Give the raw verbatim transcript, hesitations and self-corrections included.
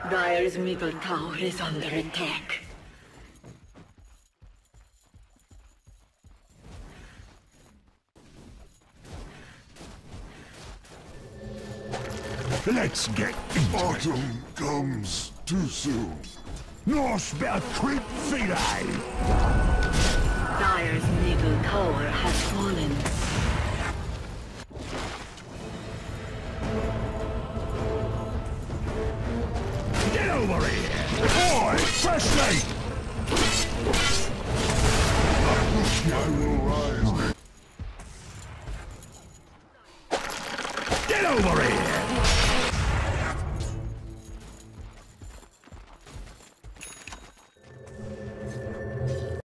Dire's middle tower is under attack. Let's get into Autumn it. comes too soon. Norse bear creep feet eye. Dire's middle tower has fallen. Get over here! Boy, firstly! I will rise. Get over